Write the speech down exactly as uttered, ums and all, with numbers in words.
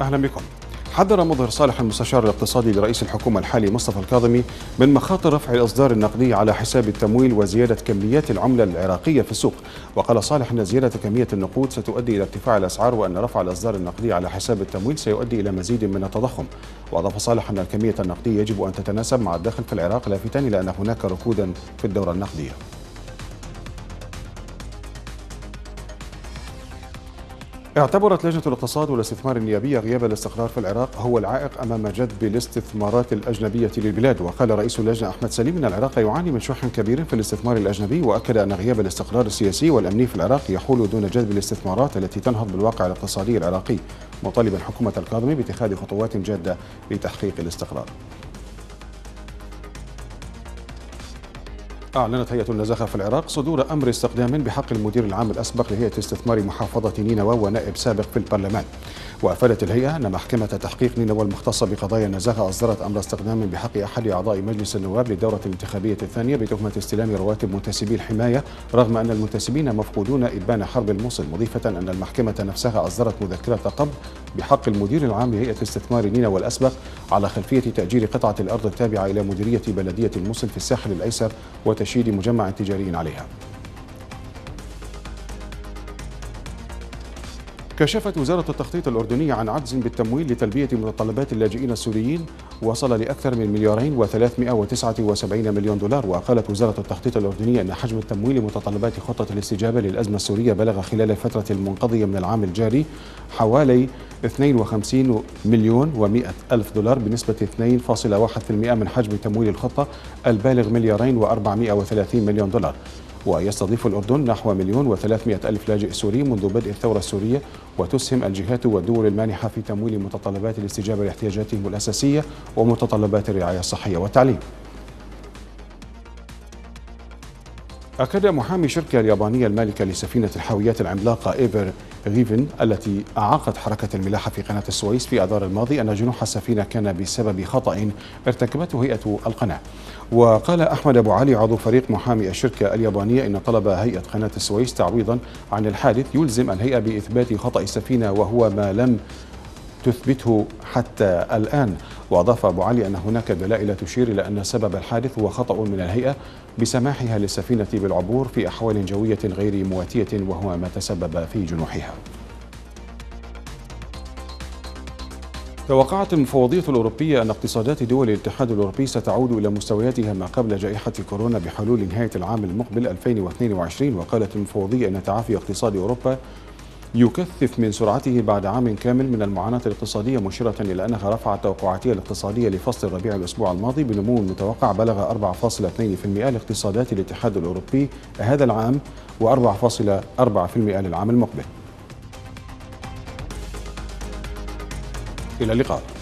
أهلا بكم. حذر مظهر صالح المستشار الاقتصادي لرئيس الحكومة الحالي مصطفى الكاظمي من مخاطر رفع الإصدار النقدي على حساب التمويل وزيادة كميات العملة العراقية في السوق. وقال صالح أن زيادة كمية النقود ستؤدي إلى ارتفاع الأسعار، وأن رفع الإصدار النقدي على حساب التمويل سيؤدي إلى مزيد من التضخم. وأضاف صالح أن الكمية النقدية يجب أن تتناسب مع الدخل في العراق، لافتا إلى أن هناك ركودا في الدورة النقدية. اعتبرت لجنة الاقتصاد والاستثمار النيابية غياب الاستقرار في العراق هو العائق أمام جذب الاستثمارات الأجنبية للبلاد. وقال رئيس اللجنة أحمد سليم أن العراق يعاني من شح كبير في الاستثمار الأجنبي، وأكد أن غياب الاستقرار السياسي والأمني في العراق يحول دون جذب الاستثمارات التي تنهض بالواقع الاقتصادي العراقي، مطالبا حكومة الكاظمي باتخاذ خطوات جادة لتحقيق الاستقرار. أعلنت هيئة النزاهة في العراق صدور أمر استقدام بحق المدير العام الأسبق لهيئة استثمار محافظة نينوى ونائب سابق في البرلمان. وأفادت الهيئة أن محكمة تحقيق نينوى المختصة بقضايا النزاهة أصدرت أمر استقدام بحق أحد أعضاء مجلس النواب للدورة الانتخابية الثانية بتهمة استلام رواتب منتسبي الحماية، رغم أن المنتسبين مفقودون إبان حرب الموصل، مضيفة أن المحكمة نفسها أصدرت مذكرة قبض بحق المدير العام لهيئة استثمار نينوى الأسبق على خلفية تأجير قطعة الأرض التابعة إلى مديرية بلدية الموصل في الساحل الأيسر وتشييد مجمع تجاري عليها. كشفت وزارة التخطيط الأردنية عن عجز بالتمويل لتلبية متطلبات اللاجئين السوريين وصل لأكثر من مليارين وثلاثمائة وتسعة وسبعين مليون دولار. وقالت وزارة التخطيط الأردنية أن حجم التمويل لمتطلبات خطة الاستجابة للأزمة السورية بلغ خلال الفترة المنقضية من العام الجاري حوالي اثنين وخمسين مليون ومائة ألف دولار، بنسبة اثنين فاصلة واحد بالمئة من حجم تمويل الخطة البالغ مليارين وأربعمائة وثلاثين مليون دولار. ويستضيف الأردن نحو مليون وثلاثمائة ألف لاجئ سوري منذ بدء الثورة السورية، وتسهم الجهات والدول المانحة في تمويل متطلبات الاستجابة لاحتياجاتهم الأساسية ومتطلبات الرعاية الصحية والتعليم. أكد محامي شركة اليابانية المالكة لسفينة الحاويات العملاقة إيفر غيفن التي أعاقت حركة الملاحة في قناة السويس في آذار الماضي أن جنوح السفينة كان بسبب خطأ ارتكبته هيئة القناة. وقال أحمد أبو علي عضو فريق محامي الشركة اليابانية إن طلب هيئة قناة السويس تعويضا عن الحادث يلزم الهيئة بإثبات خطأ السفينة، وهو ما لم تثبته حتى الآن. وأضاف أبو علي أن هناك دلائل تشير إلى أن سبب الحادث هو خطأ من الهيئة بسماحها للسفينة بالعبور في أحوال جوية غير مواتية، وهو ما تسبب في جنوحها. توقعت المفوضية الأوروبية أن اقتصادات دول الاتحاد الأوروبي ستعود إلى مستوياتها ما قبل جائحة كورونا بحلول نهاية العام المقبل ألفين واثنين وعشرين. وقالت المفوضية أن تعافي اقتصاد أوروبا يكثف من سرعته بعد عام كامل من المعاناة الاقتصادية، مشيرة إلى أنها رفعت توقعاتها الاقتصادية لفصل الربيع الأسبوع الماضي بنمو متوقع بلغ أربعة فاصلة اثنين بالمئة لاقتصادات الاتحاد الأوروبي هذا العام وأربعة فاصلة أربعة بالمئة للعام المقبل. إلى اللقاء.